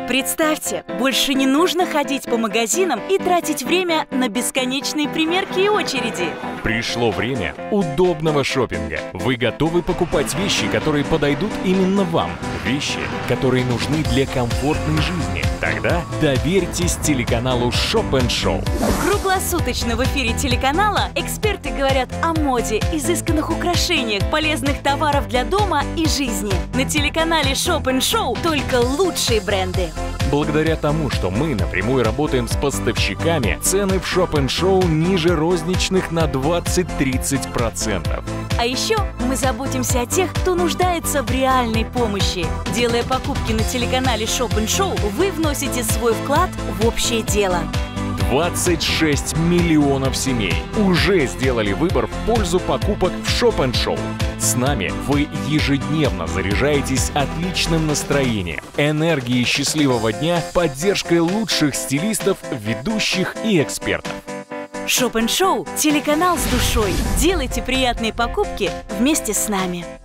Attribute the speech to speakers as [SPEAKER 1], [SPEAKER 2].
[SPEAKER 1] Представьте, больше не нужно ходить по магазинам и тратить время на бесконечные примерки и очереди.
[SPEAKER 2] Пришло время удобного шопинга. Вы готовы покупать вещи, которые подойдут именно вам? Вещи, которые нужны для комфортной жизни? Тогда доверьтесь телеканалу Shop & Show.
[SPEAKER 1] Круглосуточно в эфире телеканала эксперты говорят о моде, изысканных украшениях, полезных товаров для дома и жизни. На телеканале Shop & Show только лучшие бренды.
[SPEAKER 2] Благодаря тому, что мы напрямую работаем с поставщиками, цены в Shop & Show ниже розничных на 20-30%.
[SPEAKER 1] А еще мы заботимся о тех, кто нуждается в реальной помощи. Делая покупки на телеканале Shop & Show, вы вносите свой вклад в общее дело.
[SPEAKER 2] 26 миллионов семей уже сделали выбор в пользу покупок в Shop & Show. С нами вы ежедневно заряжаетесь отличным настроением, энергией счастливого дня, поддержкой лучших стилистов, ведущих и экспертов.
[SPEAKER 1] Shop & Show – телеканал с душой. Делайте приятные покупки вместе с нами.